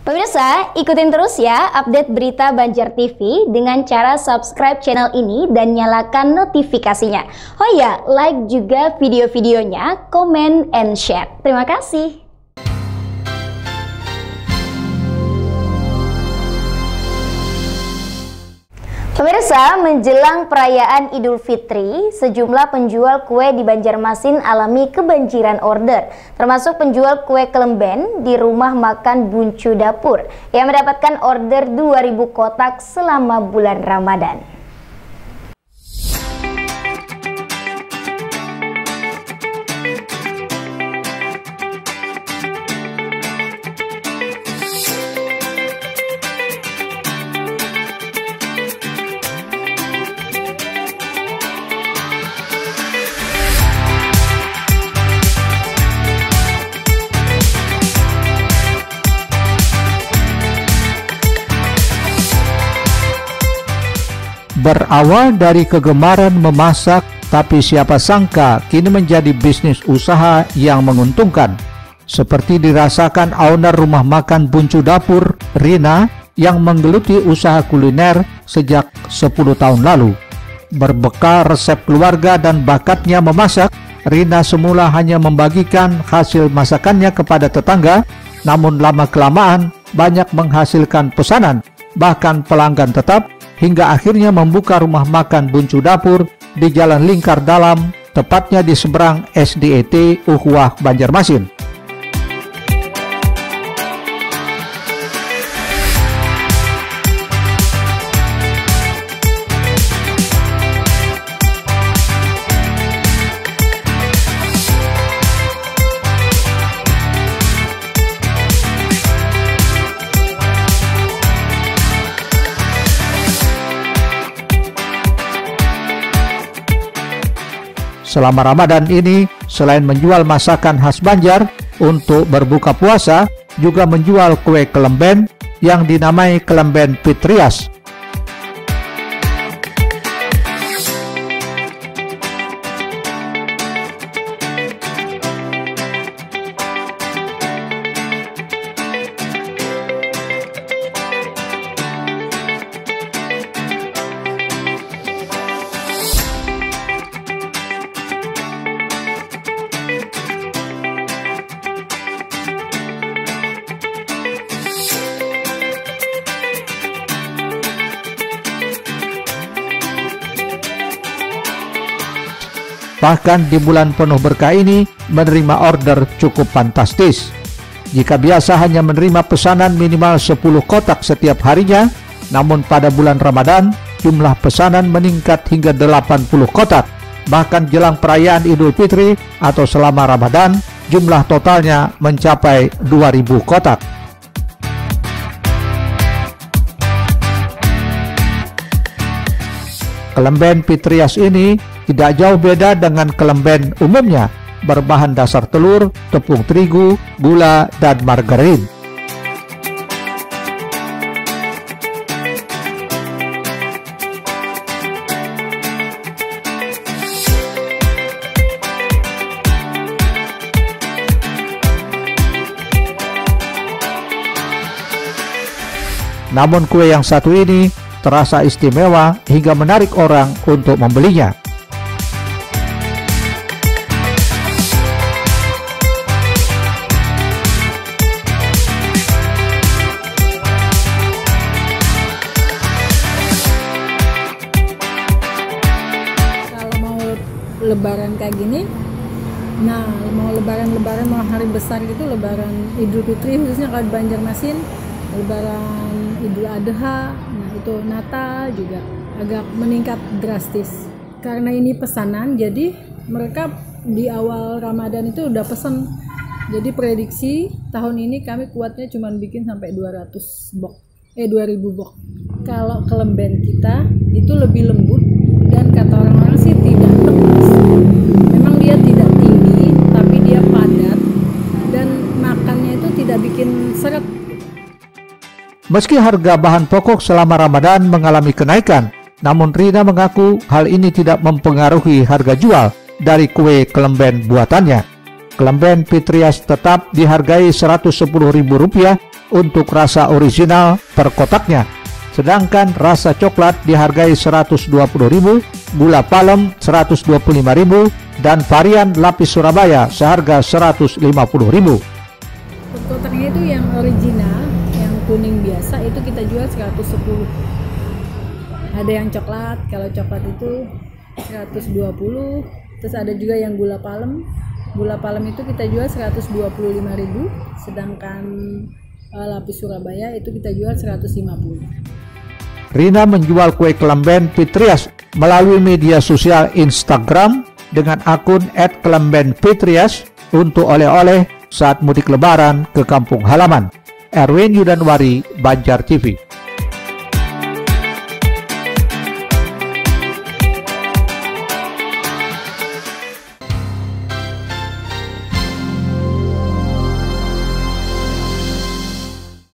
Pemirsa, ikutin terus ya update berita Banjar TV dengan cara subscribe channel ini dan nyalakan notifikasinya. Oh ya, like juga video-videonya, comment and share. Terima kasih. Pemirsa, menjelang perayaan Idul Fitri, sejumlah penjual kue di Banjarmasin alami kebanjiran order, termasuk penjual kue kelemben di rumah makan Buncu Dapur yang mendapatkan order 2.000 kotak selama bulan Ramadan. Berawal dari kegemaran memasak, tapi siapa sangka kini menjadi bisnis usaha yang menguntungkan. Seperti dirasakan owner rumah makan Buncu Dapur, Rina, yang menggeluti usaha kuliner sejak 10 tahun lalu. Berbekal resep keluarga dan bakatnya memasak, Rina semula hanya membagikan hasil masakannya kepada tetangga, namun lama-kelamaan banyak menghasilkan pesanan, bahkan pelanggan tetap, hingga akhirnya membuka rumah makan Buncu Dapur di Jalan Lingkar Dalam, tepatnya di seberang SDET Ukhuwah Banjarmasin. Selama Ramadan ini, selain menjual masakan khas Banjar untuk berbuka puasa, juga menjual kue kelemben yang dinamai kelemben Fitrias. Bahkan di bulan penuh berkah ini menerima order cukup fantastis. Jika biasa hanya menerima pesanan minimal 10 kotak setiap harinya, namun pada bulan Ramadan jumlah pesanan meningkat hingga 80 kotak. Bahkan jelang perayaan Idul Fitri atau selama Ramadan, jumlah totalnya mencapai 2.000 kotak. Kelemben Fitrias ini tidak jauh beda dengan kelemben umumnya, berbahan dasar telur, tepung terigu, gula, dan margarin. Namun kue yang satu ini terasa istimewa hingga menarik orang untuk membelinya. Kalau mau lebaran kayak gini, nah mau lebaran mau hari besar gitu, lebaran Idul Fitri khususnya kalau di Banjarmasin, lebaran Idul Adha, nah itu Natal juga agak meningkat drastis. Karena ini pesanan, jadi mereka di awal Ramadan itu udah pesen. Jadi prediksi tahun ini kami kuatnya cuma bikin sampai 200 box, 2.000 box. Kalau kelemben kita itu lebih lembut dan kata orang-orang sih tidak tebas. Memang dia tidak tinggi, tapi dia padat dan makannya itu tidak bikin seret. Meski harga bahan pokok selama Ramadan mengalami kenaikan, namun Rina mengaku hal ini tidak mempengaruhi harga jual dari kue kelemben buatannya. Kelemben Fitrias tetap dihargai Rp110.000 untuk rasa original per kotaknya. Sedangkan rasa coklat dihargai Rp120.000, gula palem Rp125.000, dan varian lapis Surabaya seharga Rp150.000. Per kotaknya itu yang original, yang kuning biasa itu kita jual 110. Ada yang coklat, kalau coklat itu 120. Terus ada juga yang gula palem. Gula palem itu kita jual 125.000, sedangkan lapis Surabaya itu kita jual 150. Rina menjual kue kelemben Fitrias melalui media sosial Instagram dengan akun @kelembenfitrias untuk oleh-oleh saat mudik lebaran ke kampung halaman. Erwin Yudanwari, Banjar TV.